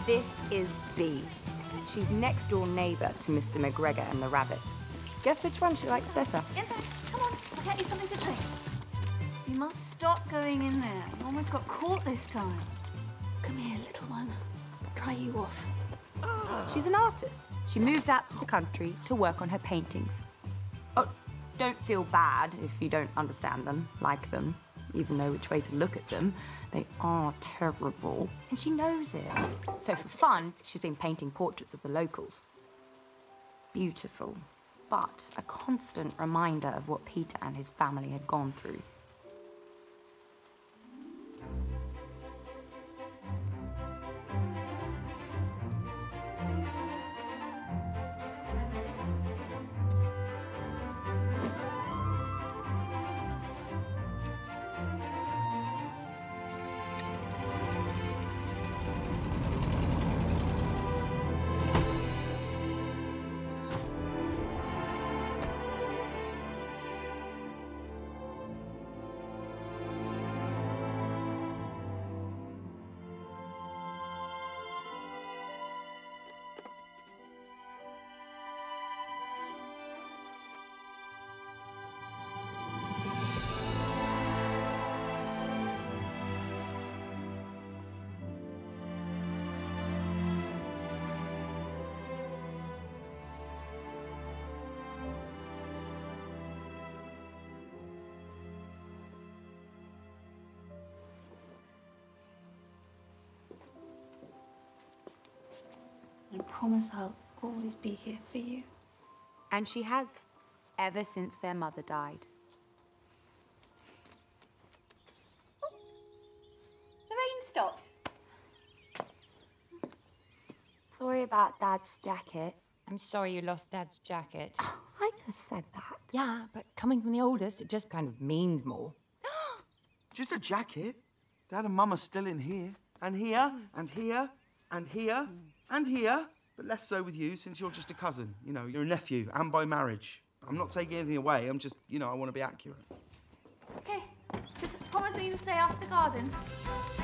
This is Bee. She's next-door neighbour to Mr. McGregor and the rabbits. Guess which one she likes better? Inside, come on, I'll get you something to drink. You must stop going in there. You almost got caught this time. Come here, little one. Dry you off. She's an artist. She moved out to the country to work on her paintings. Oh, don't feel bad if you don't understand them, like them, even know which way to look at them. They are terrible, and she knows it. So for fun, she's been painting portraits of the locals. Beautiful, but a constant reminder of what Peter and his family had gone through. I promise I'll always be here for you. And she has, ever since their mother died. The rain stopped. Sorry about Dad's jacket. I'm sorry you lost Dad's jacket. I just said that. Yeah, but coming from the oldest, it just kind of means more. Just a jacket? Dad and Mum are still in here. And here, and here, and here, and here. But less so with you, since you're just a cousin. You know, you're a nephew, and by marriage. I'm not taking anything away, I'm just, you know, I want to be accurate. Okay, just promise me you'll stay after the garden.